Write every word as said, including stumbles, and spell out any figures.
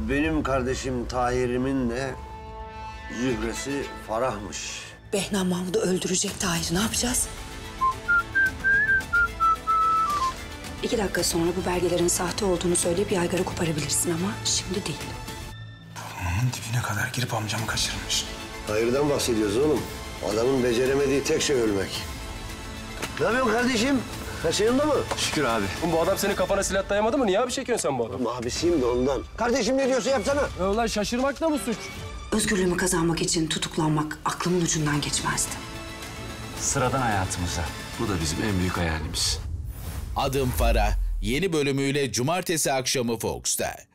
benim kardeşim Tahir'imin de Zühresi Farah'mış. Behnam Mahmud'u öldürecek Tahir. Ne yapacağız? İki dakika sonra bu belgelerin sahte olduğunu söyleyip yaygara koparabilirsin ama şimdi değil. Burnumun dibine kadar girip amcamı kaçırmış. Tahir'den bahsediyoruz oğlum. Adamın beceremediği tek şey ölmek. Ne yapıyorsun kardeşim? Her şey yolunda mı? Şükür abi. Bu adam senin kafana silah dayamadı mı? Niye abi çekiyorsun sen bu adamı? Abisiyim de ondan. Kardeşim ne diyorsa yapsana. E ulan şaşırmak da mı suç? Özgürlüğümü kazanmak için tutuklanmak aklımın ucundan geçmezdi. Sıradan hayatımıza. Bu da bizim en büyük hayalimiz. Adım Farah yeni bölümüyle cumartesi akşamı Fox'ta.